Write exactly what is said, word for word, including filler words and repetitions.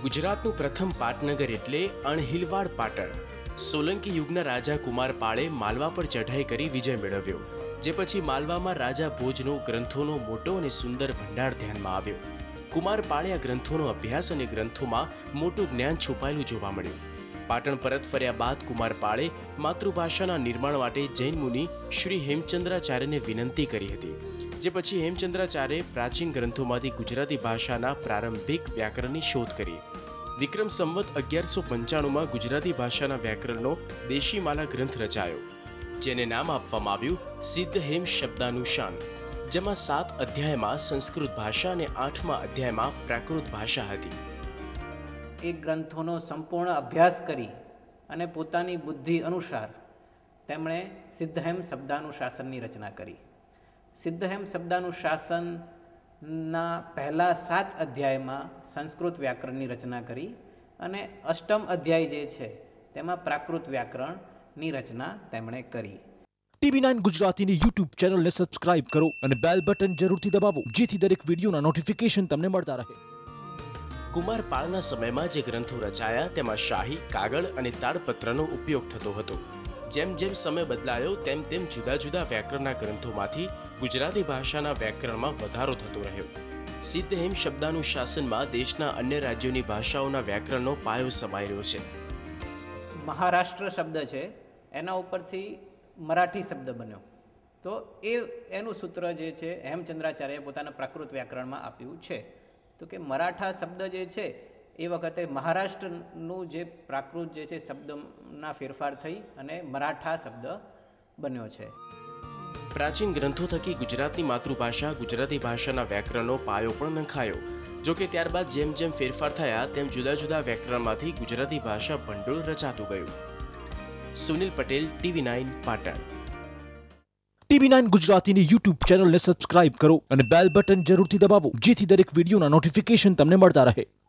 ગુજરાતનું પ્રથમ પાટનગર એટલે અણહિલવાડ પાટણ। સોલંકી યુગના રાજા કુમારપાળે માલવા પર ચઢાઈ કરી વિજય મેળવ્યો, જે પછી માલવામાં રાજા ભોજનો ગ્રંથોનો મોટો અને સુંદર ભંડાર ધ્યાનમાં આવ્યો। કુમારપાળે આ ગ્રંથોનો અભ્યાસ અને ગ્રંથોમાં મોટું જ્ઞાન છુપાયેલું જોવા મળ્યું। પાટણ પરત ફર્યા બાદ કુમારપાળે માતૃભાષાના નિર્માણ માટે જૈન મુનિ શ્રી હેમચંદ્રાચાર્યને વિનંતી કરી હતી, જે પછી હેમચંદ્રાચાર્ય પ્રાચીન ગ્રંથોમાંથી ગુજરાતી ભાષાના પ્રારંભિક વ્યાકરણની શોધ કરી। વિક્રમ સંવત અગિયારસો પંચાણુંમાં ગુજરાતી ભાષાના વ્યાકરણનો દેશીમાલા ગ્રંથ રચાયો, જેને નામ આપવામાં આવ્યું સિદ્ધ હેમ શબ્દાનુશાન, જેમાં સાત અધ્યાયમાં સંસ્કૃત ભાષા અને આઠમા અધ્યાયમાં પ્રાકૃત ભાષા હતી। એ ગ્રંથોનો સંપૂર્ણ અભ્યાસ કરી અને પોતાની બુદ્ધિ અનુસાર તેમણે સિદ્ધહેમ શબ્દાનુશાસનની રચના કરી। સિદ્ધહેમ શબ્દાનુશાસનના પહેલા સાત અધ્યાયમાં સંસ્કૃત વ્યાકરણની રચના કરી અને અષ્ટમ અધ્યાય જે છે તેમાં પ્રાકૃત વ્યાકરણની રચના તેમણે કરી। ટીવી નાઇન ગુજરાતીની યુટ્યુબ ચેનલને સબસ્ક્રાઇબ કરો અને બેલ બટન જરૂરથી દબાવો, જેથી દરેક વિડીયોના નોટિફિકેશન તમને મળતા રહે। કુમારપાળના સમયમાં જે ગ્રંથો રચાયા તેમાં શાહી, કાગળ અને તાડપત્રનો ઉપયોગ થતો હતો। જેમ જેમ સમય બદલાયો તેમ તેમ જુદા જુદા વ્યાકરણના ગ્રંથોમાંથી ગુજરાતી ભાષાના વ્યાકરણમાં વધારો થતો રહ્યો। સિદ્ધહેમ શબ્દાનુશાસનમાં દેશના અન્ય રાજ્યોની ભાષાઓના વ્યાકરણનો પાયો સમાયેલો છે। મહારાષ્ટ્ર શબ્દ છે એના ઉપરથી મરાઠી શબ્દ બન્યો, તો એ એનું સૂત્ર જે છે હેમચંદ્રાચાર્યએ પોતાના પ્રાકૃત વ્યાકરણમાં આપ્યું છે। તો કે મરાઠા શબ્દ જે છે એ વખતે મહારાષ્ટ્રનું જે પ્રાકૃત જે છે શબ્દના ફેરફાર થઈ અને મરાઠા શબ્દ બન્યો છે। પ્રાચીન ગ્રંથો થકી ગુજરાતની માતૃભાષા ગુજરાતી ભાષાના વ્યાકરણનો પાયો પણ નંખાયો। જોકે ત્યારબાદ જેમ જેમ ફેરફાર થયા તેમ જુદા જુદા વ્યાકરણમાંથી ગુજરાતી ભાષા ભંડોળ રચાતું ગયું। Sunil Patel, TV nine, Patan. TV nine ગુજરાતીની યુટ્યુબ ચેનલને સબસ્ક્રાઇબ કરો અને બેલ બટન જરૂરથી દબાવો, જેથી દરેક વિડીયોના નોટિફિકેશન તમને મળતા રહે।